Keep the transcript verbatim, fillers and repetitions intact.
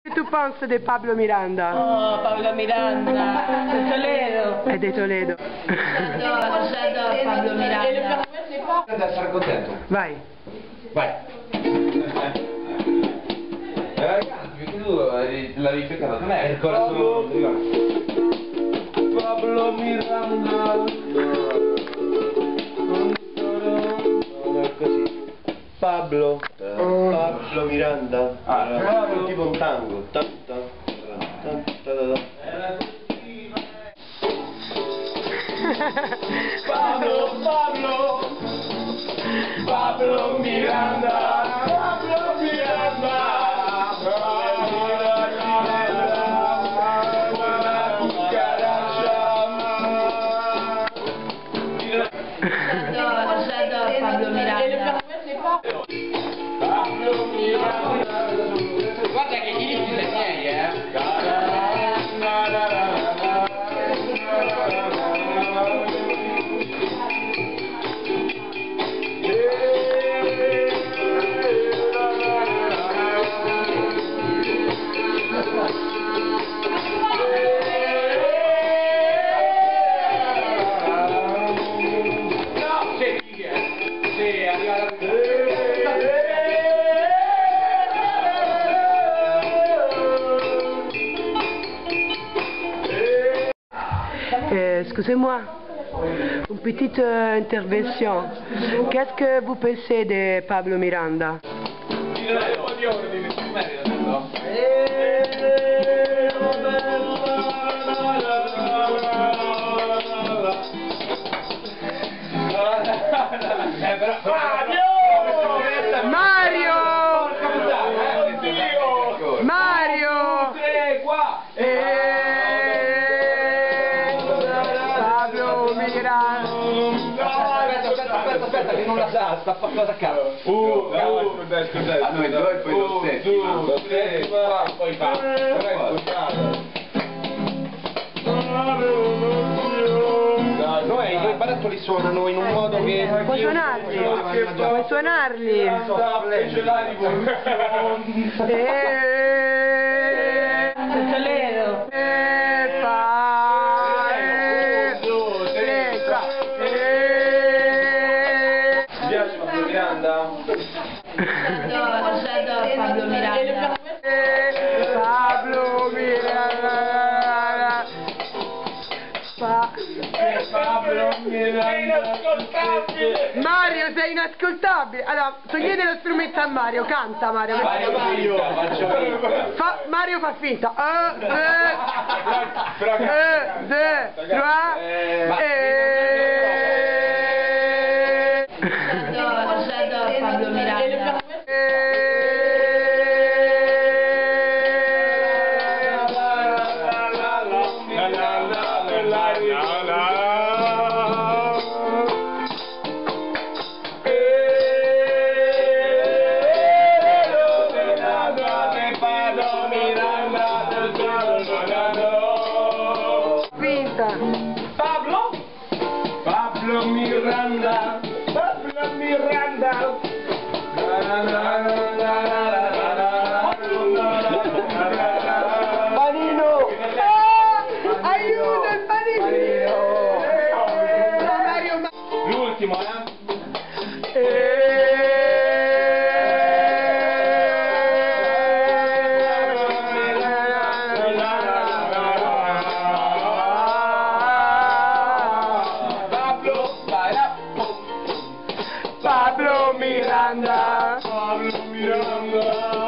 Tu penses de Pablo Miranda? Oh, Pablo Miranda, de Toledo. È di Toledo. Adoro, adoro Pablo Miranda. Ad essere contento. Vai. Vai. Eh, ragazzi, perché tu l'avevi peccato con me? È ancora solo... Pablo Miranda. Non è così. Pablo. Pablo Miranda. Ah, bravo. Tipo un tango. Tan, tan, tan, tan, tan. Pablo, Pablo. Pablo Miranda. Pablo Miranda. Adoro, adoro Pablo Miranda. Pablo Miranda. Guarda che gli dici le miei, eh? Euh, Excusez-moi, une petite euh, intervention. Qu'est-ce que vous pensez de Pablo Miranda? Mario! Mario! Pablo Miranda! Aspetta, aspetta, aspetta, aspetta, che non la sa, sta facendo a caso. Uh, dai, scusate. A noi due, poi lo stesso. Due, tre, quattro, poi fa. Noi, noi barattoli suonano in un modo che... Puoi suonarli? Puoi suonarli? Eh, Toledo. eh, fa, eh, eh, qua, eh. Ti piace Pablo Miranda? Adoro, adoro Pablo Miranda. Eh, Pablo Miranda. Pa- Pablo Miranda. Mario, sei inascoltabile. Allora, togliete lo strumento a Mario, canta Mario. Mario, Mario, faccio io. Fa, Mario fa finta. Un, deux, un, deux, trois, et... Adoro, adoro Pablo Miranda. Pablo? Pablo Miranda. Pablo Miranda. Panino! Ah, aiuto il panino! Mario, ma... L'ultimo, eh? Pablo Miranda. Pablo Miranda.